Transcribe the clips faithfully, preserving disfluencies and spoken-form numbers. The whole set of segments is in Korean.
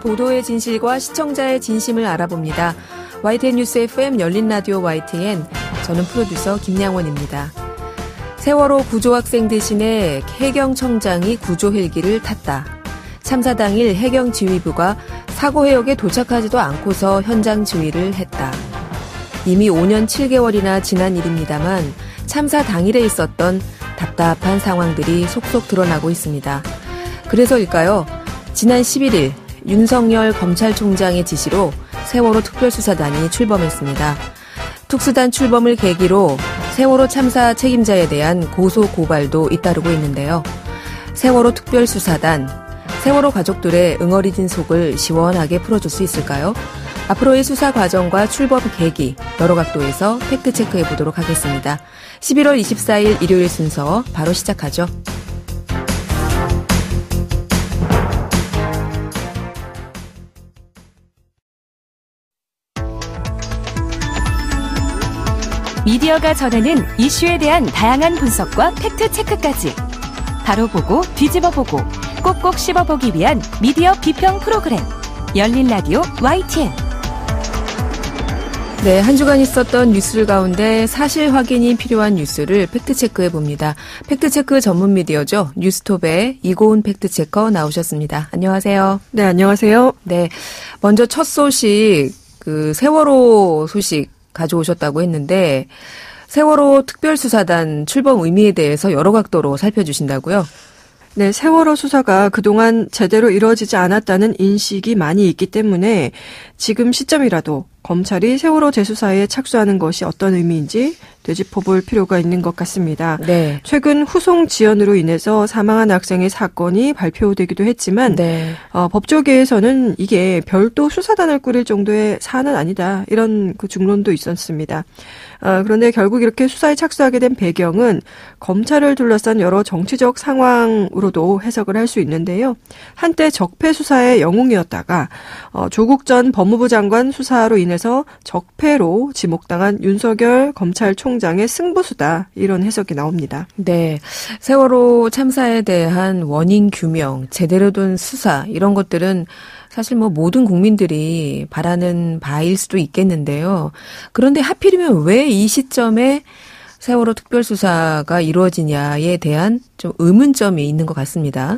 보도의 진실과 시청자의 진심을 알아봅니다. 와이티엔 뉴스 에프엠 열린 라디오 와이티엔, 저는 프로듀서 김양원입니다. 세월호 구조학생 대신에 해경청장이 구조 헬기를 탔다. 참사 당일 해경지휘부가 사고 해역에 도착하지도 않고서 현장 지휘를 했다. 이미 오 년 칠 개월이나 지난 일입니다만 참사 당일에 있었던 답답한 상황들이 속속 드러나고 있습니다. 그래서일까요? 지난 십일 일 윤석열 검찰총장의 지시로 세월호 특별수사단이 출범했습니다. 특수단 출범을 계기로 세월호 참사 책임자에 대한 고소 고발도 잇따르고 있는데요. 세월호 특별수사단, 세월호 가족들의 응어리진 속을 시원하게 풀어줄 수 있을까요? 앞으로의 수사 과정과 출범 계기, 여러 각도에서 팩트체크해 보도록 하겠습니다. 십일월 이십사일 일요일 순서 바로 시작하죠. 미디어가 전하는 이슈에 대한 다양한 분석과 팩트체크까지 바로 보고 뒤집어 보고 꼭꼭 씹어보기 위한 미디어 비평 프로그램 열린 라디오 와이티엔. 네, 한 주간 있었던 뉴스들 가운데 사실 확인이 필요한 뉴스를 팩트체크해 봅니다. 팩트체크 전문 미디어죠. 뉴스톱의 이고은 팩트체커 나오셨습니다. 안녕하세요. 네, 안녕하세요. 네, 먼저 첫 소식, 그 세월호 소식 가져오셨다고 했는데, 세월호 특별수사단 출범 의미에 대해서 여러 각도로 살펴주신다고요? 네, 세월호 수사가 그동안 제대로 이루어지지 않았다는 인식이 많이 있기 때문에 지금 시점이라도 검찰이 세월호 재수사에 착수하는 것이 어떤 의미인지 되짚어볼 필요가 있는 것 같습니다. 네. 최근 후송 지연으로 인해서 사망한 학생의 사건이 발표되기도 했지만 네. 어, 법조계에서는 이게 별도 수사단을 꾸릴 정도의 사안은 아니다, 이런 그 중론도 있었습니다. 어, 그런데 결국 이렇게 수사에 착수하게 된 배경은 검찰을 둘러싼 여러 정치적 상황으로도 해석을 할 수 있는데요. 한때 적폐 수사의 영웅이었다가 어, 조국 전 법무부 장관 수사로 인해서 적폐로 지목당한 윤석열 검찰총장의 승부수다, 이런 해석이 나옵니다. 네, 세월호 참사에 대한 원인 규명, 제대로 된 수사, 이런 것들은 사실 뭐 모든 국민들이 바라는 바일 수도 있겠는데요. 그런데 하필이면 왜 이 시점에 세월호 특별수사가 이루어지냐에 대한 좀 의문점이 있는 것 같습니다.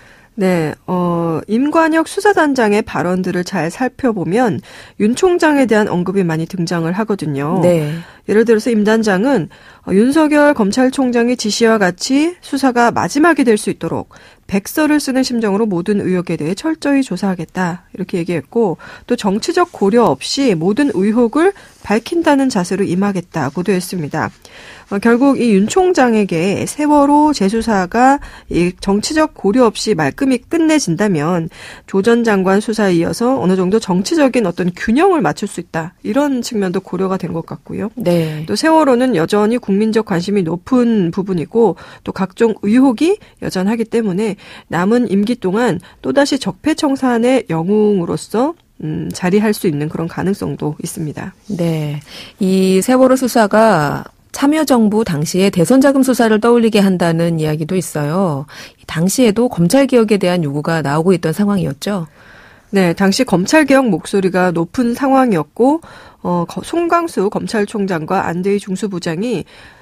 네, 어, 임관혁 수사단장의 발언들을 잘 살펴보면 윤 총장에 대한 언급이 많이 등장을 하거든요. 네. 예를 들어서 임 단장은 윤석열 검찰총장의 지시와 같이 수사가 마지막이 될 수 있도록 백서를 쓰는 심정으로 모든 의혹에 대해 철저히 조사하겠다, 이렇게 얘기했고, 또 정치적 고려 없이 모든 의혹을 밝힌다는 자세로 임하겠다고도 했습니다. 어, 결국 이 윤 총장에게 세월호 재수사가 이 정치적 고려 없이 말끔히 끝내진다면 조 전 장관 수사에 이어서 어느 정도 정치적인 어떤 균형을 맞출 수 있다, 이런 측면도 고려가 된 것 같고요. 네. 또 세월호는 여전히 국민적 관심이 높은 부분이고 또 각종 의혹이 여전하기 때문에 남은 임기 동안 또다시 적폐청산의 영웅으로서 음, 자리할 수 있는 그런 가능성도 있습니다. 네, 이 세월호 수사가 참여정부 당시에 대선자금 수사를 떠올리게 한다는 이야기도 있어요. 당시에도 검찰개혁에 대한 요구가 나오고 있던 상황이었죠. 네, 당시 검찰개혁 목소리가 높은 상황이었고, 어, 송광수 검찰총장과 안대희 중수부장이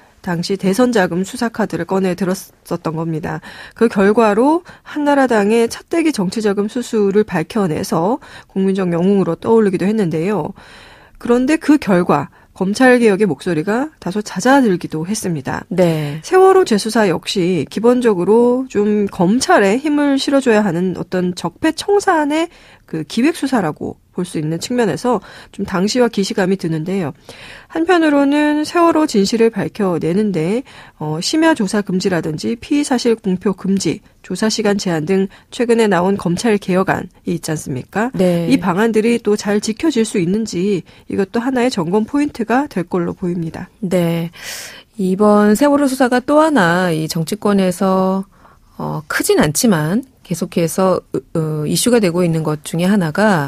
당시 대선자금 수사 카드를 꺼내 들었었던 겁니다. 그 결과로 한나라당의 차떼기 정치자금 수수를 밝혀내서 국민적 영웅으로 떠올리기도 했는데요. 그런데 그 결과 검찰개혁의 목소리가 다소 잦아들기도 했습니다. 네. 세월호 재수사 역시 기본적으로 좀 검찰에 힘을 실어줘야 하는 어떤 적폐청산의 그 기획수사라고 볼 수 있는 측면에서 좀 당시와 기시감이 드는데요. 한편으로는 세월호 진실을 밝혀내는데 어, 심야 조사 금지라든지 피의 사실 공표 금지, 조사 시간 제한 등 최근에 나온 검찰 개혁안이 있지 않습니까? 네. 이 방안들이 또 잘 지켜질 수 있는지 이것도 하나의 점검 포인트가 될 걸로 보입니다. 네. 이번 세월호 수사가 또 하나 이 정치권에서 어, 크진 않지만 계속해서 어, 이슈가 되고 있는 것 중에 하나가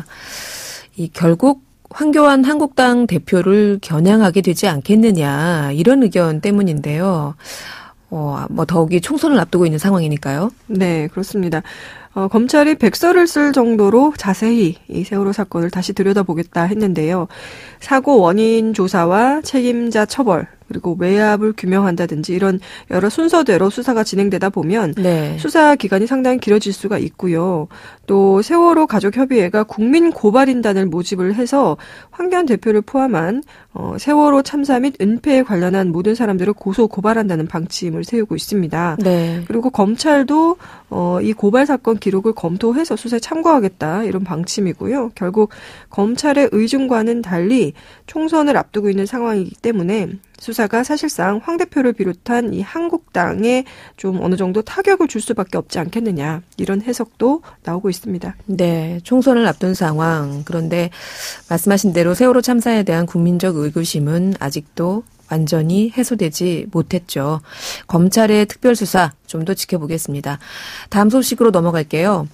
이 결국 황교안 한국당 대표를 겨냥하게 되지 않겠느냐, 이런 의견 때문인데요. 어, 뭐 더욱이 총선을 앞두고 있는 상황이니까요. 네, 그렇습니다. 어, 검찰이 백서를 쓸 정도로 자세히 이 세월호 사건을 다시 들여다보겠다 했는데요. 사고 원인 조사와 책임자 처벌, 그리고 외압을 규명한다든지 이런 여러 순서대로 수사가 진행되다 보면 네. 수사 기간이 상당히 길어질 수가 있고요. 또 세월호 가족협의회가 국민고발인단을 모집을 해서 황교안 대표를 포함한 어, 세월호 참사 및 은폐에 관련한 모든 사람들을 고소 고발한다는 방침을 세우고 있습니다. 네. 그리고 검찰도 어, 이 고발 사건 기록을 검토해서 수사에 참고하겠다 이런 방침이고요. 결국 검찰의 의중과는 달리 총선을 앞두고 있는 상황이기 때문에 수사가 사실상 황 대표를 비롯한 이 한국당에 좀 어느 정도 타격을 줄 수밖에 없지 않겠느냐 이런 해석도 나오고 있습니다. 네, 총선을 앞둔 상황. 그런데 말씀하신 대로 세월호 참사에 대한 국민적 의구심은 아직도 완전히 해소되지 못했죠. 검찰의 특별수사 좀 더 지켜보겠습니다. 다음 소식으로 넘어갈게요.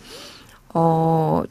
어,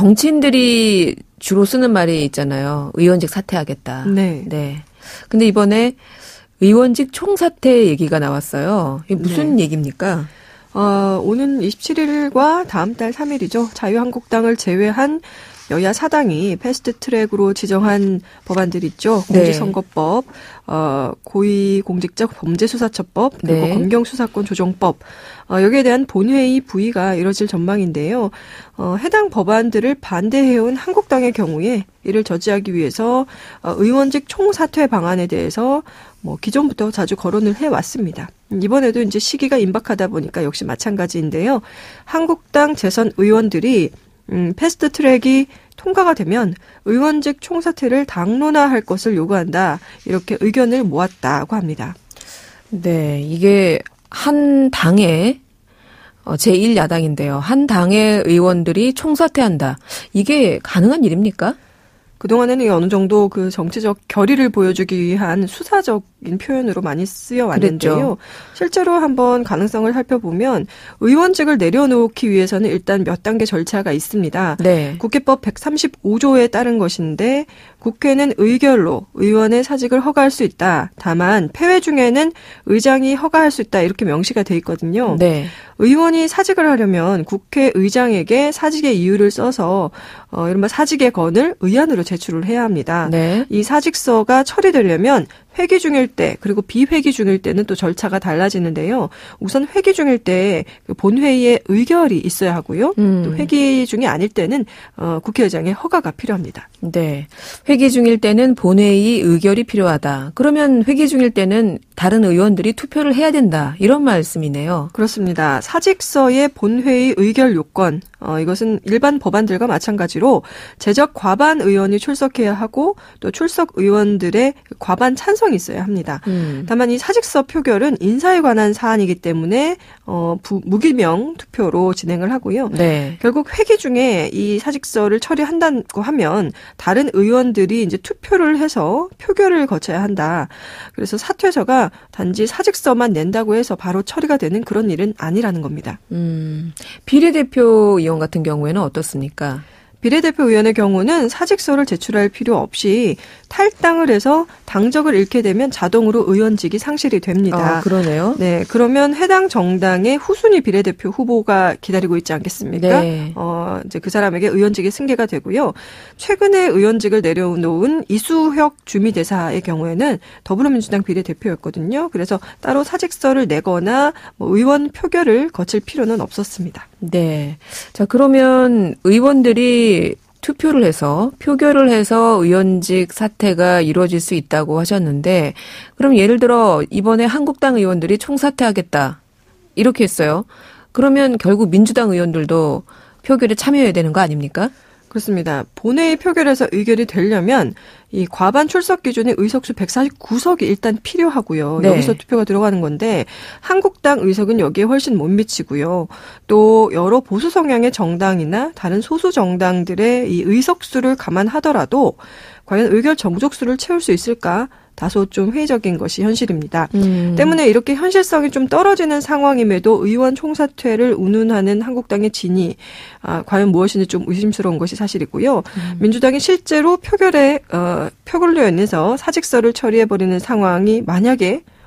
정치인들이 주로 쓰는 말이 있잖아요. 의원직 사퇴하겠다. 네. 네. 근데 이번에 의원직 총사퇴 얘기가 나왔어요. 이게 무슨 네. 얘기입니까? 어, 오는 이십칠일과 다음 달 삼 일이죠. 자유한국당을 제외한 여야 사당이 패스트트랙으로 지정한 법안들 있죠. 공직선거법, 어, 고위공직자 범죄수사처법, 그리고 네. 검경수사권 조정법. 어, 여기에 대한 본회의 부의가 이뤄질 전망인데요. 어, 해당 법안들을 반대해온 한국당의 경우에 이를 저지하기 위해서 어, 의원직 총사퇴 방안에 대해서 뭐 기존부터 자주 거론을 해왔습니다. 이번에도 이제 시기가 임박하다 보니까 역시 마찬가지인데요. 한국당 재선 의원들이 음, 패스트트랙이 통과가 되면 의원직 총사퇴를 당론화할 것을 요구한다. 이렇게 의견을 모았다고 합니다. 네, 이게 한 당의 제일 야당인데요. 한 당의 의원들이 총사퇴한다. 이게 가능한 일입니까? 그동안에는 어느 정도 그 정치적 결의를 보여주기 위한 수사적인 표현으로 많이 쓰여 왔는데요. 그랬죠. 실제로 한번 가능성을 살펴보면 의원직을 내려놓기 위해서는 일단 몇 단계 절차가 있습니다. 네. 국회법 백삼십오조에 따른 것인데 국회는 의결로 의원의 사직을 허가할 수 있다. 다만 폐회 중에는 의장이 허가할 수 있다. 이렇게 명시가 돼 있거든요. 네. 의원이 사직을 하려면 국회의장에게 사직의 이유를 써서 어, 이른바 사직의 건을 의안으로 제출을 해야 합니다. 네. 이 사직서가 처리되려면 회기 중일 때 그리고 비회기 중일 때는 또 절차가 달라지는데요. 우선 회기 중일 때 본회의의 의결이 있어야 하고요. 음. 또 회기 중이 아닐 때는 어, 국회의장의 허가가 필요합니다. 네, 회기 중일 때는 본회의 의결이 필요하다. 그러면 회기 중일 때는 다른 의원들이 투표를 해야 된다. 이런 말씀이네요. 그렇습니다. 사직서의 본회의 의결 요건 어, 이것은 일반 법안들과 마찬가지로 제적 과반 의원이 출석해야 하고 또 출석 의원들의 과반 찬성이 있어야 합니다. 음. 다만 이 사직서 표결은 인사에 관한 사안이기 때문에 어, 부, 무기명 투표로 진행을 하고요. 네. 결국 회기 중에 이 사직서를 처리한다고 하면 다른 의원들이 이제 투표를 해서 표결을 거쳐야 한다. 그래서 사퇴서가 단지 사직서만 낸다고 해서 바로 처리가 되는 그런 일은 아니라는 겁니다. 음, 비례대표 의원 같은 경우에는 어떻습니까? 비례대표 의원의 경우는 사직서를 제출할 필요 없이 탈당을 해서 당적을 잃게 되면 자동으로 의원직이 상실이 됩니다. 아, 그러네요. 네, 그러면 해당 정당의 후순위 비례대표 후보가 기다리고 있지 않겠습니까? 네. 어, 이제 그 사람에게 의원직이 승계가 되고요. 최근에 의원직을 내려놓은 이수혁 주미대사의 경우에는 더불어민주당 비례대표였거든요. 그래서 따로 사직서를 내거나 뭐 의원 표결을 거칠 필요는 없었습니다. 네. 자, 그러면 의원들이 투표를 해서 표결을 해서 의원직 사퇴가 이루어질 수 있다고 하셨는데 그럼 예를 들어 이번에 한국당 의원들이 총사퇴하겠다 이렇게 했어요. 그러면 결국 민주당 의원들도 표결에 참여해야 되는 거 아닙니까? 그렇습니다. 본회의 표결에서 의결이 되려면 이 과반 출석 기준의 의석수 백사십구석이 일단 필요하고요. 네. 여기서 투표가 들어가는 건데 한국당 의석은 여기에 훨씬 못 미치고요. 또 여러 보수 성향의 정당이나 다른 소수 정당들의 이 의석수를 감안하더라도 과연 의결 정족수를 채울 수 있을까? 다소 좀 회의적인 것이 현실입니다. 음. 때문에 이렇게 현실성이 좀 떨어지는 상황임에도 의원 총사퇴를 운운하는 한국당의 진위, 아, 과연 무엇인지 좀 의심스러운 것이 사실이고요. 음. 민주당이 실제로 표결에 어, 표결로 인해서 사직서를 처리해버리는 상황이 만약에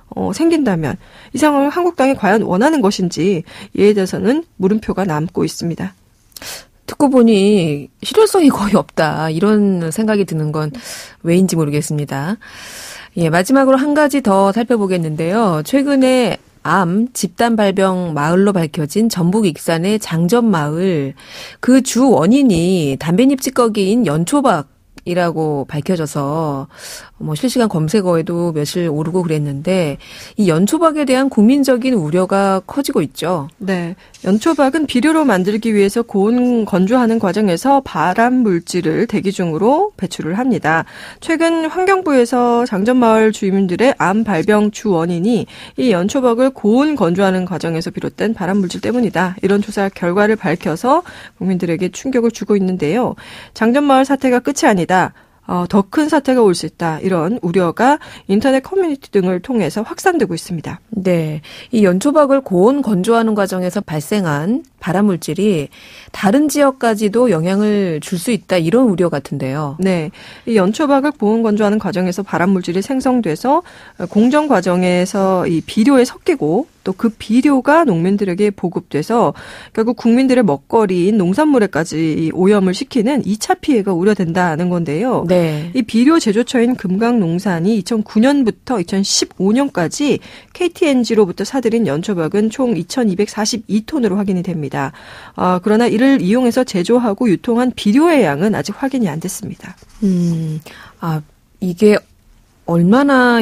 어, 생긴다면 이 상황을 한국당이 과연 원하는 것인지 이에 대해서는 물음표가 남고 있습니다. 듣고 보니 실효성이 거의 없다. 이런 생각이 드는 건 왜인지 모르겠습니다. 예, 마지막으로 한 가지 더 살펴보겠는데요. 최근에 암 집단 발병 마을로 밝혀진 전북 익산의 장전마을, 그 주 원인이 담배잎 찌꺼기인 연초박이라고 밝혀져서 뭐 실시간 검색어에도 며칠 오르고 그랬는데, 이 연초박에 대한 국민적인 우려가 커지고 있죠. 네. 연초박은 비료로 만들기 위해서 고온 건조하는 과정에서 발암 물질을 대기 중으로 배출을 합니다. 최근 환경부에서 장전마을 주민들의 암 발병 주 원인이 이 연초박을 고온 건조하는 과정에서 비롯된 발암 물질 때문이다, 이런 조사 결과를 밝혀서 국민들에게 충격을 주고 있는데요. 장전마을 사태가 끝이 아니다, 어, 더 큰 사태가 올 수 있다, 이런 우려가 인터넷 커뮤니티 등을 통해서 확산되고 있습니다. 네, 이 연초박을 고온 건조하는 과정에서 발생한 발암물질이 다른 지역까지도 영향을 줄 수 있다, 이런 우려 같은데요. 네, 이 연초박을 고온 건조하는 과정에서 발암물질이 생성돼서 공정 과정에서 이 비료에 섞이고 또 그 비료가 농민들에게 보급돼서 결국 국민들의 먹거리인 농산물에까지 오염을 시키는 이 차 피해가 우려된다는 건데요. 네. 이 비료 제조처인 금강농산이 이천구 년부터 이천십오 년까지 케이티엔지로부터 사들인 연초박은 총 이천이백사십이 톤으로 확인이 됩니다. 어, 그러나 이를 이용해서 제조하고 유통한 비료의 양은 아직 확인이 안 됐습니다. 음, 아, 이게 얼마나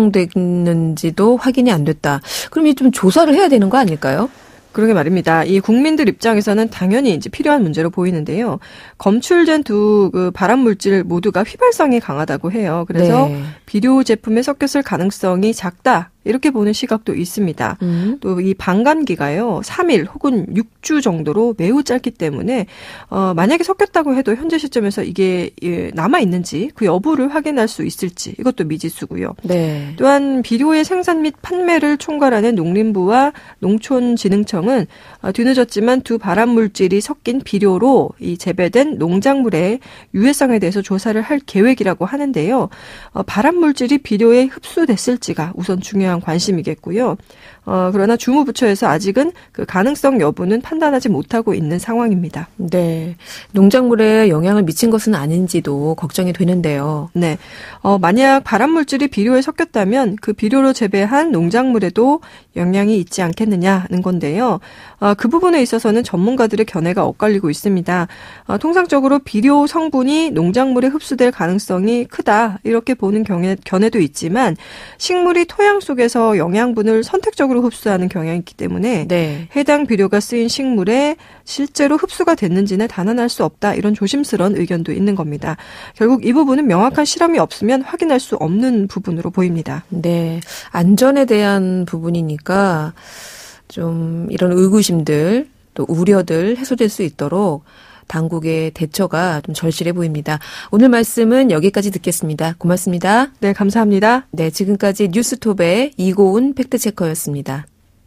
유통됐는지도 확인이 안 됐다. 그럼 이 좀 조사를 해야 되는 거 아닐까요? 그러게 말입니다. 이 국민들 입장에서는 당연히 이제 필요한 문제로 보이는데요. 검출된 두 그 발암 물질 모두가 휘발성이 강하다고 해요. 그래서 네. 비료 제품에 섞였을 가능성이 작다, 이렇게 보는 시각도 있습니다. 음. 또 이 방감기가요, 삼 일 혹은 육 주 정도로 매우 짧기 때문에 어, 만약에 섞였다고 해도 현재 시점에서 이게 예, 남아있는지 그 여부를 확인할 수 있을지, 이것도 미지수고요. 네. 또한 비료의 생산 및 판매를 총괄하는 농림부와 농촌진흥청은 어, 뒤늦었지만 두 발암물질이 섞인 비료로 이 재배된 농작물의 유해성에 대해서 조사를 할 계획이라고 하는데요. 어, 발암물질이 비료에 흡수됐을지가 우선 중요한 관심이겠고요. 어, 그러나 주무부처에서 아직은 그 가능성 여부는 판단하지 못하고 있는 상황입니다. 네. 농작물에 영향을 미친 것은 아닌지도 걱정이 되는데요. 네. 어, 만약 발암물질이 비료에 섞였다면 그 비료로 재배한 농작물에도 영향이 있지 않겠느냐는 건데요. 어, 그 부분에 있어서는 전문가들의 견해가 엇갈리고 있습니다. 어, 통상적으로 비료 성분이 농작물에 흡수될 가능성이 크다, 이렇게 보는 견해, 견해도 있지만 식물이 토양 속에서 영양분을 선택적으로 흡수하는 경향이 있기 때문에 네. 해당 비료가 쓰인 식물에 실제로 흡수가 됐는지는 단언할 수 없다, 이런 조심스러운 의견도 있는 겁니다. 결국 이 부분은 명확한 실험이 없으면 확인할 수 없는 부분으로 보입니다. 네. 안전에 대한 부분이니까 좀 이런 의구심들 또 우려들 해소될 수 있도록 당국의 대처가 좀 절실해 보입니다. 오늘 말씀은 여기까지 듣겠습니다. 고맙습니다. 네, 감사합니다. 네, 지금까지 뉴스톱의 이고은 팩트체커였습니다.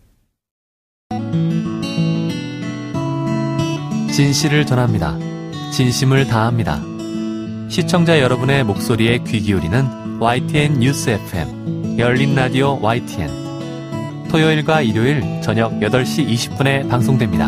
진실을 전합니다. 진심을 다합니다. 시청자 여러분의 목소리에 귀 기울이는 와이티엔 뉴스 에프엠, 열린 라디오 와이티엔. 토요일과 일요일 저녁 여덟 시 이십 분에 방송됩니다.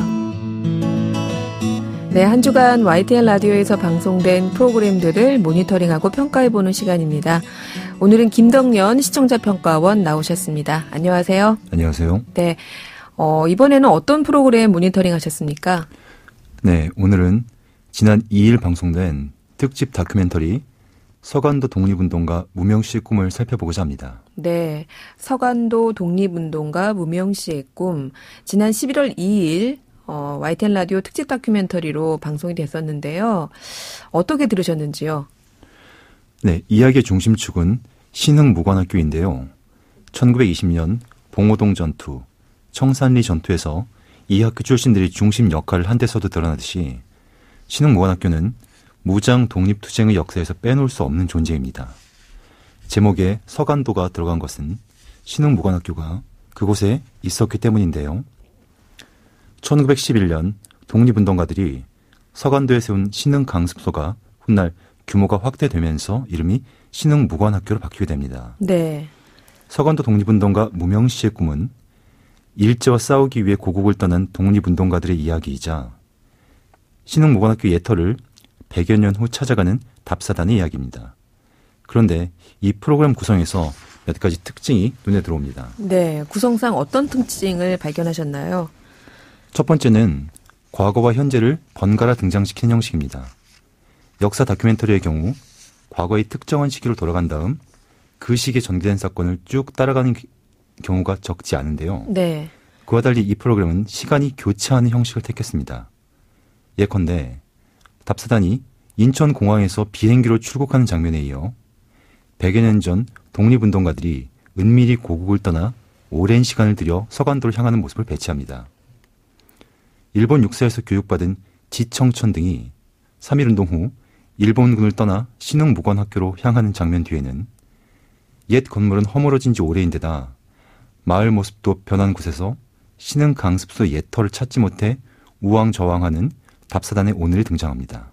네, 한 주간 와이티엔 라디오에서 방송된 프로그램들을 모니터링하고 평가해보는 시간입니다. 오늘은 김덕연 시청자평가원 나오셨습니다. 안녕하세요. 안녕하세요. 네, 어, 이번에는 어떤 프로그램 모니터링 하셨습니까? 네, 오늘은 지난 이 일 방송된 특집 다큐멘터리 서간도 독립운동가 무명 씨의 꿈을 살펴보고자 합니다. 네, 서간도 독립운동가 무명 씨의 꿈, 지난 십일월 이일 어, 와이티엔 라디오 특집 다큐멘터리로 방송이 됐었는데요. 어떻게 들으셨는지요? 네, 이야기의 중심축은 신흥무관학교인데요. 천구백이십 년 봉오동 전투, 청산리 전투에서 이 학교 출신들이 중심 역할을 한 데서도 드러나듯이 신흥무관학교는 무장 독립투쟁의 역사에서 빼놓을 수 없는 존재입니다. 제목에 서간도가 들어간 것은 신흥무관학교가 그곳에 있었기 때문인데요. 천구백십일 년 독립운동가들이 서간도에 세운 신흥강습소가 훗날 규모가 확대되면서 이름이 신흥무관학교로 바뀌게 됩니다. 네. 서간도 독립운동가 무명 씨의 꿈은 일제와 싸우기 위해 고국을 떠난 독립운동가들의 이야기이자 신흥무관학교 예터를 백여 년 후 찾아가는 답사단의 이야기입니다. 그런데 이 프로그램 구성에서 몇 가지 특징이 눈에 들어옵니다. 네, 구성상 어떤 특징을 발견하셨나요? 첫 번째는 과거와 현재를 번갈아 등장시키는 형식입니다. 역사 다큐멘터리의 경우 과거의 특정한 시기로 돌아간 다음 그 시기에 전개된 사건을 쭉 따라가는 경우가 적지 않은데요. 네. 그와 달리 이 프로그램은 시간이 교차하는 형식을 택했습니다. 예컨대 답사단이 인천공항에서 비행기로 출국하는 장면에 이어 백여 년 전 독립운동가들이 은밀히 고국을 떠나 오랜 시간을 들여 서간도를 향하는 모습을 배치합니다. 일본 육사에서 교육받은 지청천 등이 삼일운동 후 일본군을 떠나 신흥무관학교로 향하는 장면 뒤에는 옛 건물은 허물어진 지 오래인데다 마을 모습도 변한 곳에서 신흥강습소 예터를 찾지 못해 우왕좌왕하는 답사단의 오늘이 등장합니다.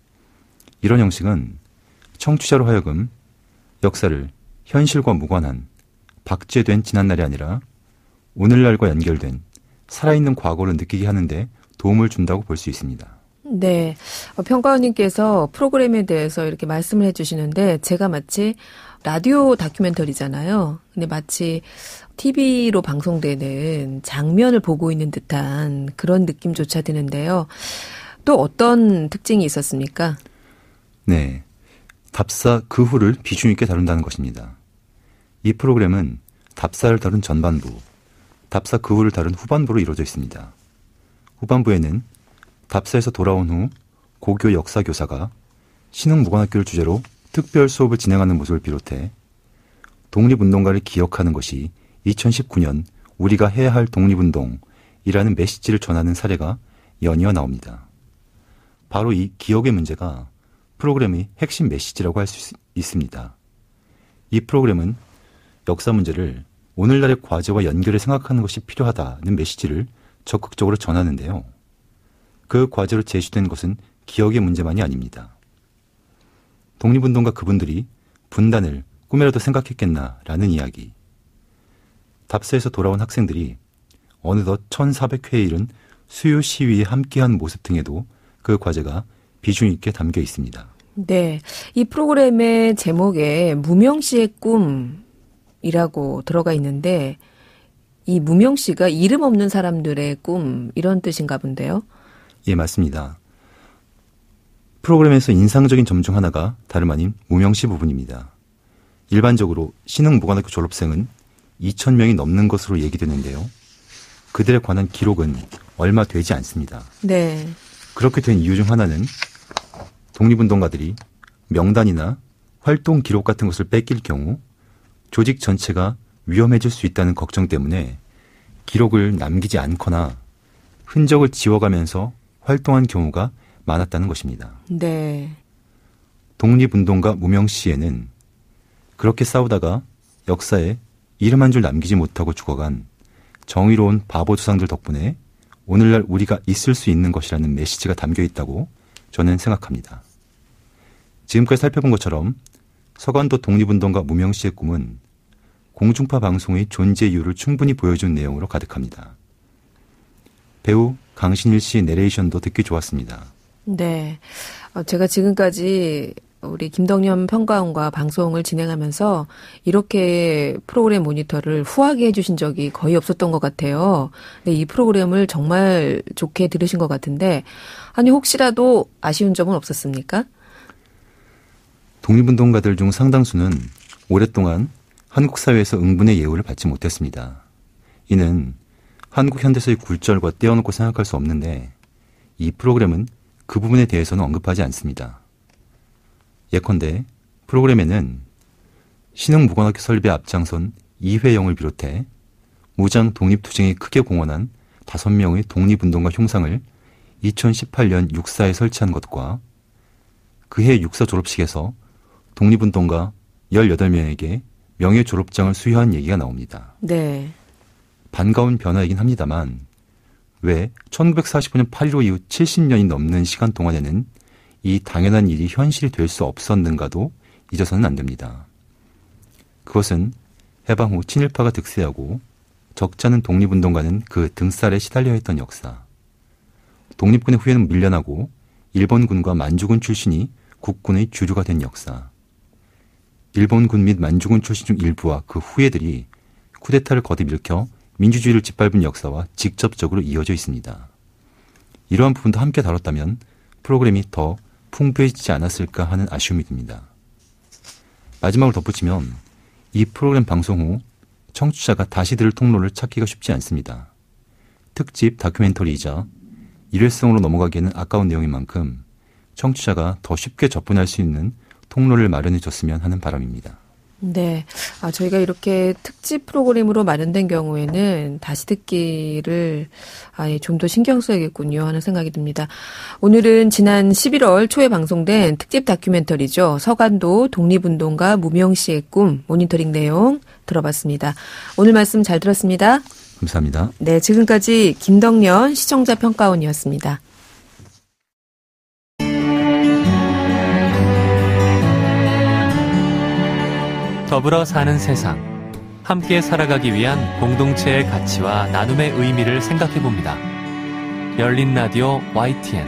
이런 형식은 청취자로 하여금 역사를 현실과 무관한 박제된 지난날이 아니라 오늘날과 연결된 살아있는 과거를 느끼게 하는데 도움을 준다고 볼 수 있습니다. 네. 평가원님께서 프로그램에 대해서 이렇게 말씀을 해주시는데 제가 마치 라디오 다큐멘터리잖아요. 근데 마치 티비로 방송되는 장면을 보고 있는 듯한 그런 느낌조차 드는데요. 또 어떤 특징이 있었습니까? 네. 답사 그 후를 비중 있게 다룬다는 것입니다. 이 프로그램은 답사를 다룬 전반부, 답사 그 후를 다룬 후반부로 이루어져 있습니다. 후반부에는 답사에서 돌아온 후 고교 역사교사가 신흥무관학교를 주제로 특별 수업을 진행하는 모습을 비롯해 독립운동가를 기억하는 것이 이천십구 년 우리가 해야 할 독립운동이라는 메시지를 전하는 사례가 연이어 나옵니다. 바로 이 기억의 문제가 프로그램의 핵심 메시지라고 할 수 있습니다. 이 프로그램은 역사 문제를 오늘날의 과제와 연결해 생각하는 것이 필요하다는 메시지를 적극적으로 전하는데요. 그 과제로 제시된 것은 기억의 문제만이 아닙니다. 독립운동가 그분들이 분단을 꿈이라도 생각했겠나라는 이야기. 답사에서 돌아온 학생들이 어느덧 천사백 회에 이른 수요 시위에 함께한 모습 등에도 그 과제가 비중 있게 담겨 있습니다. 네. 이 프로그램의 제목에 무명 씨의 꿈이라고 들어가 있는데 이 무명 씨가 이름 없는 사람들의 꿈 이런 뜻인가 본데요. 예, 맞습니다. 프로그램에서 인상적인 점 중 하나가 다름 아닌 무명 씨 부분입니다. 일반적으로 신흥무관학교 졸업생은 이천 명이 넘는 것으로 얘기되는데요. 그들에 관한 기록은 얼마 되지 않습니다. 네. 그렇게 된 이유 중 하나는 독립운동가들이 명단이나 활동 기록 같은 것을 뺏길 경우 조직 전체가 위험해질 수 있다는 걱정 때문에 기록을 남기지 않거나 흔적을 지워가면서 활동한 경우가 많았다는 것입니다. 네. 독립운동가 무명 씨에는 그렇게 싸우다가 역사에 이름 한 줄 남기지 못하고 죽어간 정의로운 바보 조상들 덕분에 오늘날 우리가 있을 수 있는 것이라는 메시지가 담겨 있다고 저는 생각합니다. 지금까지 살펴본 것처럼 서간도 독립운동가 무명 씨의 꿈은 공중파 방송의 존재 이유를 충분히 보여준 내용으로 가득합니다. 배우 강신일 씨의 내레이션도 듣기 좋았습니다. 네. 제가 지금까지 우리 김덕년 평가원과 방송을 진행하면서 이렇게 프로그램 모니터를 후하게 해주신 적이 거의 없었던 것 같아요. 근데 이 프로그램을 정말 좋게 들으신 것 같은데 아니 혹시라도 아쉬운 점은 없었습니까? 독립운동가들 중 상당수는 오랫동안 한국 사회에서 응분의 예우를 받지 못했습니다. 이는 한국 현대사의 굴절과 떼어놓고 생각할 수 없는데 이 프로그램은 그 부분에 대해서는 언급하지 않습니다. 예컨대 프로그램에는 신흥무관학교 설비에 앞장선 이회영을 비롯해 무장 독립투쟁에 크게 공헌한 다섯 명의 독립운동가 흉상을 이천십팔 년 육사에 설치한 것과 그해 육사 졸업식에서 독립운동가 열여덟 명에게 명예 졸업장을 수여한 얘기가 나옵니다. 네. 반가운 변화이긴 합니다만 왜 천구백사십오 년 팔일오 이후 칠십 년이 넘는 시간 동안에는 이 당연한 일이 현실이 될 수 없었는가도 잊어서는 안 됩니다. 그것은 해방 후 친일파가 득세하고 적잖은 독립운동가는 그 등살에 시달려 했던 역사. 독립군의 후예는 밀려나고 일본군과 만주군 출신이 국군의 주류가 된 역사. 일본군 및 만주군 출신 중 일부와 그 후예들이 쿠데타를 거듭일으켜 민주주의를 짓밟은 역사와 직접적으로 이어져 있습니다. 이러한 부분도 함께 다뤘다면 프로그램이 더 풍부해지지 않았을까 하는 아쉬움이 듭니다. 마지막으로 덧붙이면 이 프로그램 방송 후 청취자가 다시 들을 통로를 찾기가 쉽지 않습니다. 특집 다큐멘터리이자 일회성으로 넘어가기에는 아까운 내용인 만큼 청취자가 더 쉽게 접근할 수 있는 통로를 마련해 줬으면 하는 바람입니다. 네. 아, 저희가 이렇게 특집 프로그램으로 마련된 경우에는 다시 듣기를 아예 좀 더 신경 써야겠군요 하는 생각이 듭니다. 오늘은 지난 십일월 초에 방송된 특집 다큐멘터리죠. 서간도 독립운동가 무명 씨의 꿈 모니터링 내용 들어봤습니다. 오늘 말씀 잘 들었습니다. 감사합니다. 네, 지금까지 김덕년 시청자 평가원이었습니다. 더불어 사는 세상, 함께 살아가기 위한 공동체의 가치와 나눔의 의미를 생각해봅니다. 열린 라디오 와이티엔.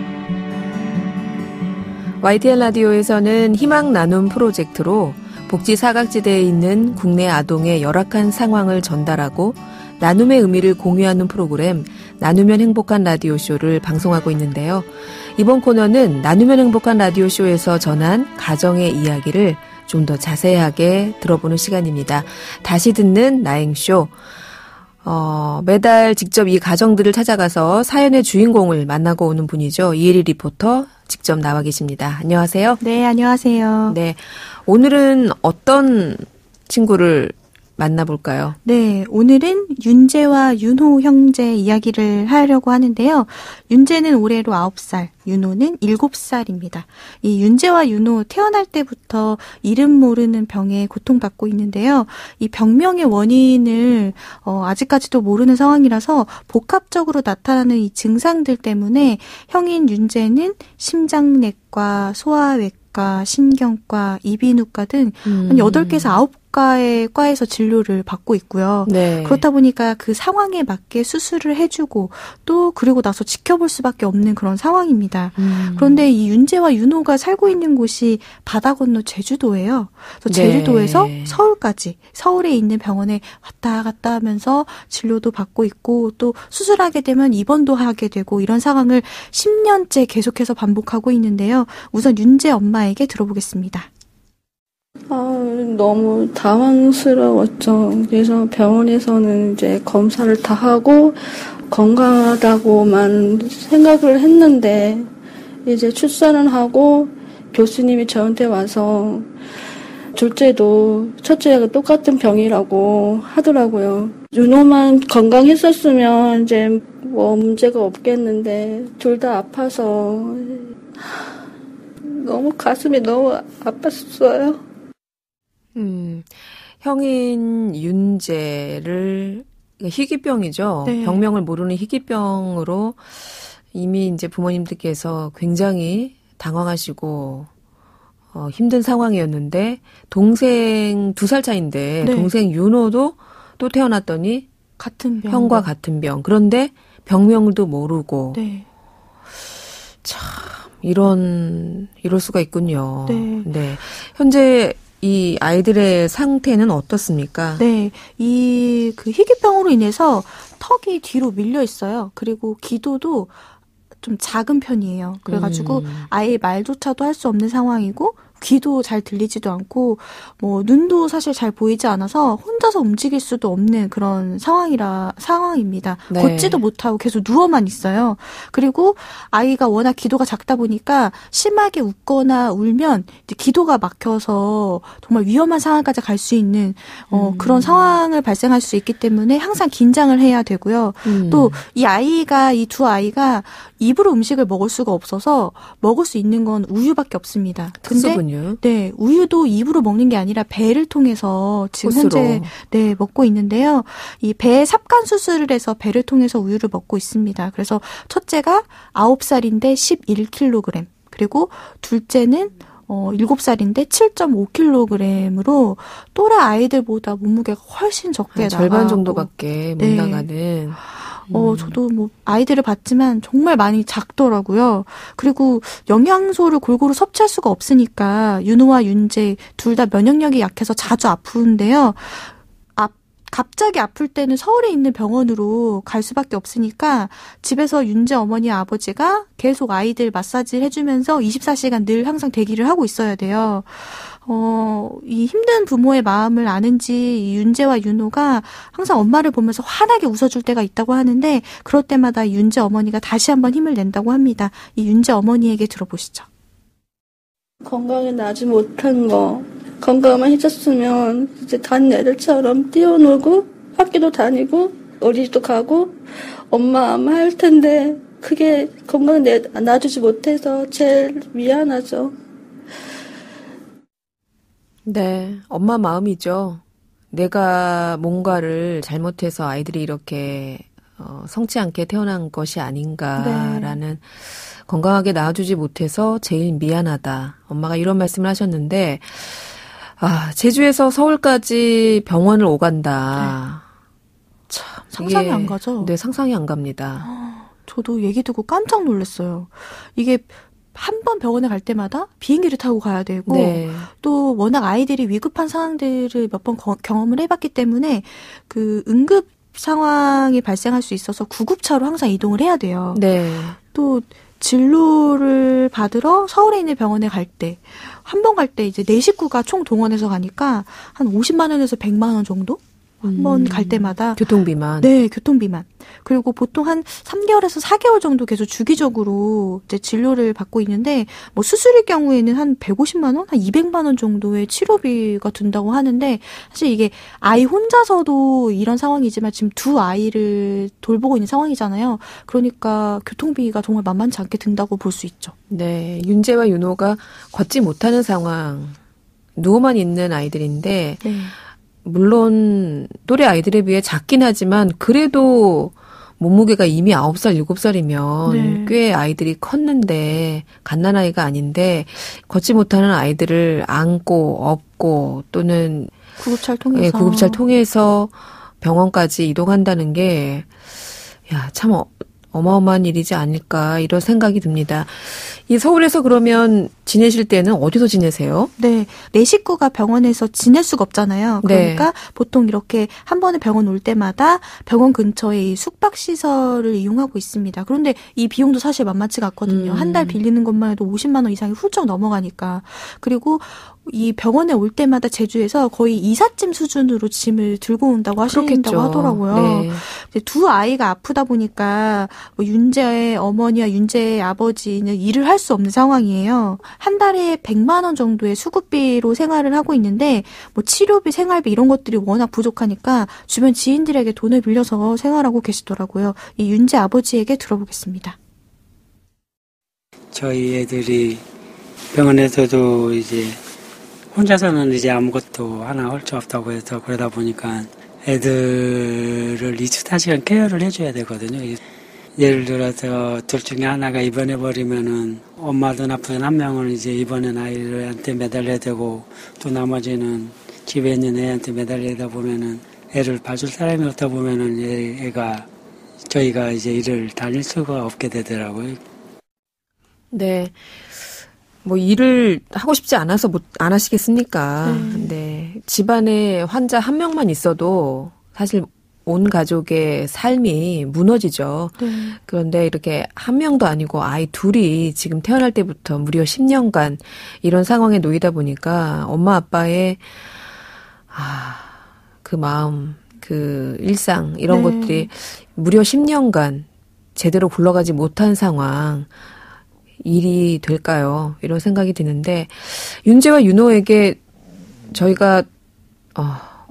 와이티엔 라디오에서는 희망 나눔 프로젝트로 복지 사각지대에 있는 국내 아동의 열악한 상황을 전달하고 나눔의 의미를 공유하는 프로그램 나누면 행복한 라디오쇼를 방송하고 있는데요. 이번 코너는 나누면 행복한 라디오쇼에서 전한 가정의 이야기를 좀 더 자세하게 들어보는 시간입니다. 다시 듣는 나행쇼. 어, 매달 직접 이 가정들을 찾아가서 사연의 주인공을 만나고 오는 분이죠. 이혜리 리포터 직접 나와 계십니다. 안녕하세요. 네, 안녕하세요. 네, 오늘은 어떤 친구를 만나볼까요? 네, 오늘은 윤재와 윤호 형제 이야기를 하려고 하는데요. 윤재는 올해로 아홉 살, 윤호는 일곱 살입니다. 이 윤재와 윤호 태어날 때부터 이름 모르는 병에 고통받고 있는데요. 이 병명의 원인을 어, 아직까지도 모르는 상황이라서 복합적으로 나타나는 이 증상들 때문에 형인 윤재는 심장내과, 소아외과, 신경과, 이비인후과 등 음. 한 여덟 개에서 아홉 가의 과에서 진료를 받고 있고요. 네. 그렇다 보니까 그 상황에 맞게 수술을 해주고 또 그리고 나서 지켜볼 수밖에 없는 그런 상황입니다. 음. 그런데 이 윤재와 윤호가 살고 있는 곳이 바다 건너 제주도예요. 그래서 제주도에서 네. 서울까지 서울에 있는 병원에 왔다 갔다 하면서 진료도 받고 있고 또 수술하게 되면 입원도 하게 되고 이런 상황을 십 년째 계속해서 반복하고 있는데요. 우선 윤재 엄마에게 들어보겠습니다. 아, 너무 당황스러웠죠. 그래서 병원에서는 이제 검사를 다 하고 건강하다고만 생각을 했는데 이제 출산을 하고 교수님이 저한테 와서 둘째도 첫째가 똑같은 병이라고 하더라고요. 윤호만 건강했었으면 이제 뭐 문제가 없겠는데 둘 다 아파서 너무 가슴이 너무 아팠어요. 음, 형인 윤재를 희귀병이죠. 네. 병명을 모르는 희귀병으로 이미 이제 부모님들께서 굉장히 당황하시고 어, 힘든 상황이었는데 동생 두 살 차인데 네. 동생 윤호도 또 태어났더니 같은 병. 형과 같은 병. 그런데 병명도 모르고 네. 참 이런 이럴 수가 있군요. 네. 네. 현재 이 아이들의 상태는 어떻습니까? 네, 이 그 희귀병으로 인해서 턱이 뒤로 밀려 있어요. 그리고 기도도 좀 작은 편이에요. 그래가지고 음. 아예 말조차도 할 수 없는 상황이고 귀도 잘 들리지도 않고 뭐 눈도 사실 잘 보이지 않아서 혼자서 움직일 수도 없는 그런 상황이라 상황입니다. 네. 걷지도 못하고 계속 누워만 있어요. 그리고 아이가 워낙 기도가 작다 보니까 심하게 웃거나 울면 이제 기도가 막혀서 정말 위험한 상황까지 갈 수 있는 어, 음. 그런 상황을 발생할 수 있기 때문에 항상 긴장을 해야 되고요. 음. 또 이 아이가 이 두 아이가 입으로 음식을 먹을 수가 없어서 먹을 수 있는 건 우유밖에 없습니다. 근데 특수군요. 네, 우유도 입으로 먹는 게 아니라 배를 통해서 지금 호스로. 현재 네, 먹고 있는데요. 이 배 삽관 수술을 해서 배를 통해서 우유를 먹고 있습니다. 그래서 첫째가 아홉 살인데 십일 킬로그램, 그리고 둘째는 어, 일곱 살인데 칠 점 오 킬로그램으로 또래 아이들보다 몸무게가 훨씬 적게 나가고. 절반 정도밖에 못 네. 나가는. 어, 음. 저도 뭐 아이들을 봤지만 정말 많이 작더라고요. 그리고 영양소를 골고루 섭취할 수가 없으니까 윤호와 윤재 둘 다 면역력이 약해서 자주 아프는데요. 아, 갑자기 아플 때는 서울에 있는 병원으로 갈 수밖에 없으니까 집에서 윤재 어머니와 아버지가 계속 아이들 마사지를 해주면서 이십사 시간 늘 항상 대기를 하고 있어야 돼요. 어, 이 힘든 부모의 마음을 아는지 이 윤재와 윤호가 항상 엄마를 보면서 환하게 웃어줄 때가 있다고 하는데 그럴 때마다 윤재 어머니가 다시 한번 힘을 낸다고 합니다. 이 윤재 어머니에게 들어보시죠. 건강에 나지 못한 거 건강만 해줬으면 이제 다른 애들처럼 뛰어놀고 학교도 다니고 어린이집도 가고 엄마 아마 할 텐데 그게 건강에 놔주지 못해서 제일 미안하죠. 네, 엄마 마음이죠. 내가 뭔가를 잘못해서 아이들이 이렇게 어, 성치 않게 태어난 것이 아닌가라는 네. 건강하게 낳아주지 못해서 제일 미안하다. 엄마가 이런 말씀을 하셨는데 아, 제주에서 서울까지 병원을 오간다. 네. 참 상상이 이게, 안 가죠? 네, 상상이 안 갑니다. 어, 저도 얘기 듣고 깜짝 놀랐어요. 이게 한 번 병원에 갈 때마다 비행기를 타고 가야 되고 네. 또 워낙 아이들이 위급한 상황들을 몇 번 경험을 해봤기 때문에 그 응급 상황이 발생할 수 있어서 구급차로 항상 이동을 해야 돼요. 네. 또 진료를 받으러 서울에 있는 병원에 갈 때 한 번 갈 때 이제 네 식구가 총 동원해서 가니까 한 오십만 원에서 백만 원 정도? 한 번 갈 때마다. 교통비만. 네, 교통비만. 그리고 보통 한 삼 개월에서 사 개월 정도 계속 주기적으로 이제 진료를 받고 있는데, 뭐 수술일 경우에는 한 백오십만 원, 한 이백만 원 정도의 치료비가 든다고 하는데, 사실 이게 아이 혼자서도 이런 상황이지만 지금 두 아이를 돌보고 있는 상황이잖아요. 그러니까 교통비가 정말 만만치 않게 든다고 볼 수 있죠. 네, 윤재와 윤호가 걷지 못하는 상황, 누워만 있는 아이들인데, 네. 물론 또래 아이들에 비해 작긴 하지만 그래도 몸무게가 이미 아홉 살, 일곱 살이면 네. 꽤 아이들이 컸는데 갓난아이가 아닌데 걷지 못하는 아이들을 안고 업고 또는 구급차를 통해서 예, 구급차를 통해서 병원까지 이동한다는 게 야, 참 어, 어마어마한 일이지 않을까 이런 생각이 듭니다. 이 서울에서 그러면 지내실 때는 어디서 지내세요? 네, 내 식구가 병원에서 지낼 수가 없잖아요. 그러니까 네. 보통 이렇게 한 번에 병원 올 때마다 병원 근처에 이 숙박시설을 이용하고 있습니다. 그런데 이 비용도 사실 만만치가 않거든요. 음. 한 달 빌리는 것만 해도 오십만 원 이상이 훌쩍 넘어가니까. 그리고 이 병원에 올 때마다 제주에서 거의 이삿짐 수준으로 짐을 들고 온다고 하신다고 그렇겠죠. 하더라고요. 네. 이제 두 아이가 아프다 보니까 뭐 윤재의 어머니와 윤재의 아버지는 일을 할 수 없는 상황이에요. 한 달에 백만 원 정도의 수급비로 생활을 하고 있는데 뭐 치료비, 생활비 이런 것들이 워낙 부족하니까 주변 지인들에게 돈을 빌려서 생활하고 계시더라고요. 이 윤재 아버지에게 들어보겠습니다. 저희 애들이 병원에서도 이제 혼자서는 이제 아무것도 하나 할 수 없다고 해서 그러다 보니까 애들을 이십사 시간 케어를 해줘야 되거든요. 예를 들어서 둘 중에 하나가 입원해버리면은 엄마든 아빠든 한 명은 이제 입원한 아이한테 매달려야 되고 또 나머지는 집에 있는 애한테 매달리다 보면은 애를 봐줄 사람이 없다 보면은 애, 애가 저희가 이제 일을 다닐 수가 없게 되더라고요. 네. 뭐 일을 하고 싶지 않아서 못, 안 하시겠습니까? 네. 네. 집안에 환자 한 명만 있어도 사실 온 가족의 삶이 무너지죠. 네. 그런데 이렇게 한 명도 아니고 아이 둘이 지금 태어날 때부터 무려 십 년간 이런 상황에 놓이다 보니까 엄마 아빠의 아, 그 마음, 그 일상 이런 네. 것들이 무려 십 년간 제대로 굴러가지 못한 상황 일이 될까요? 이런 생각이 드는데 윤재와 윤호에게 저희가 어,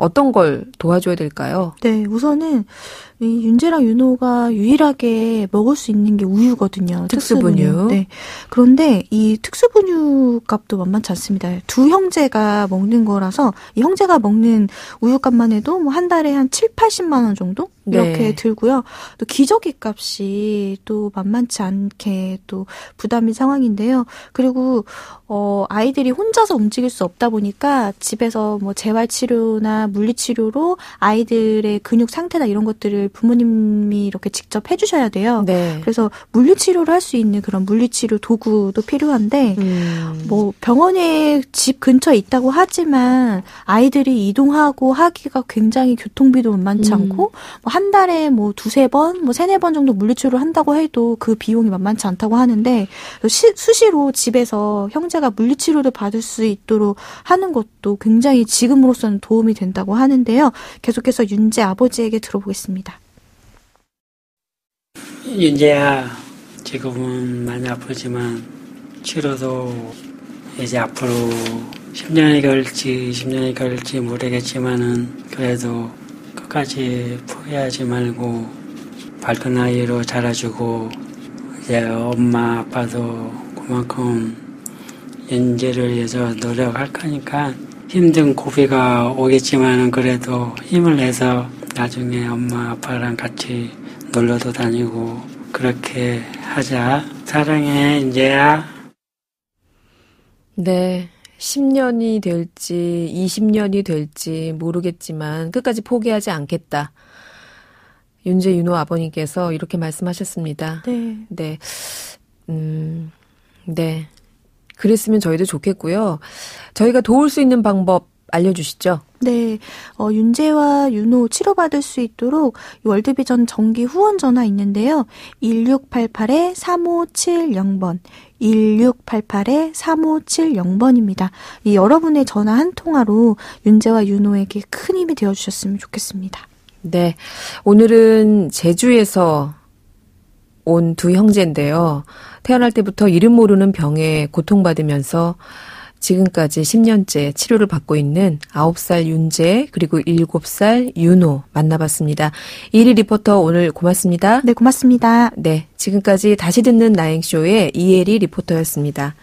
어떤 걸 도와줘야 될까요? 네, 우선은 이 윤재랑 윤호가 유일하게 먹을 수 있는 게 우유거든요. 특수분유. 특수분유. 네. 그런데 이 특수분유 값도 만만치 않습니다. 두 형제가 먹는 거라서 이 형제가 먹는 우유 값만 해도 뭐 한 달에 한 칠, 팔십만 원 정도? 이렇게 네. 들고요. 또 기저귀 값이 또 만만치 않게 또 부담인 상황인데요. 그리고 어 아이들이 혼자서 움직일 수 없다 보니까 집에서 뭐 재활치료나 물리치료로 아이들의 근육 상태나 이런 것들을 부모님이 이렇게 직접 해주셔야 돼요. 네. 그래서 물리치료를 할 수 있는 그런 물리치료 도구도 필요한데 음. 뭐 병원에 집 근처에 있다고 하지만 아이들이 이동하고 하기가 굉장히 교통비도 만만치 음. 않고 뭐 한 달에 뭐 두세 번, 뭐 세네 번 정도 물리치료를 한다고 해도 그 비용이 만만치 않다고 하는데 시, 수시로 집에서 형제가 물리치료를 받을 수 있도록 하는 것도 굉장히 지금으로서는 도움이 된다고 하는데요. 계속해서 윤재 아버지에게 들어보겠습니다. 윤재야, 지금은 많이 아프지만 치료도 이제 앞으로 십 년이 걸릴지 이십 년이 걸릴지 모르겠지만은 그래도 끝까지 포기하지 말고 밝은 아이로 자라주고 이제 엄마 아빠도 그만큼 윤재를 위해서 노력할 거니까 힘든 고비가 오겠지만은 그래도 힘을 내서 나중에 엄마 아빠랑 같이 놀러도 다니고 그렇게 하자. 사랑해 윤재야. 네. 십 년이 될지 이십 년이 될지 모르겠지만 끝까지 포기하지 않겠다. 윤재 윤호 아버님께서 이렇게 말씀하셨습니다. 네. 네. 음, 네. 그랬으면 저희도 좋겠고요. 저희가 도울 수 있는 방법 알려주시죠. 네, 어, 윤재와 윤호 치료받을 수 있도록 월드비전 정기 후원 전화 있는데요. 일육팔팔 삼오칠영 번, 일육팔팔 삼오칠영 번입니다. 이 여러분의 전화 한 통화로 윤재와 윤호에게 큰 힘이 되어주셨으면 좋겠습니다. 네, 오늘은 제주에서 온 두 형제인데요. 태어날 때부터 이름 모르는 병에 고통받으면서 지금까지 십 년째 치료를 받고 있는 아홉 살 윤재 그리고 일곱 살 윤호 만나봤습니다. 이리 리포터 오늘 고맙습니다. 네, 고맙습니다. 네, 지금까지 다시 듣는 나행쇼의 이혜리 리포터였습니다.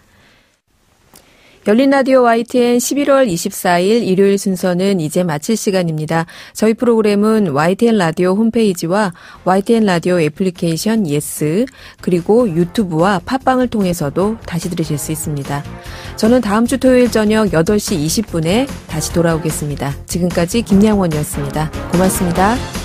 열린 라디오 와이티엔 십일월 이십사일 일요일 순서는 이제 마칠 시간입니다. 저희 프로그램은 와이티엔 라디오 홈페이지와 와이티엔 라디오 애플리케이션 예스 그리고 유튜브와 팟빵을 통해서도 다시 들으실 수 있습니다. 저는 다음 주 토요일 저녁 여덟 시 이십 분에 다시 돌아오겠습니다. 지금까지 김양원이었습니다. 고맙습니다.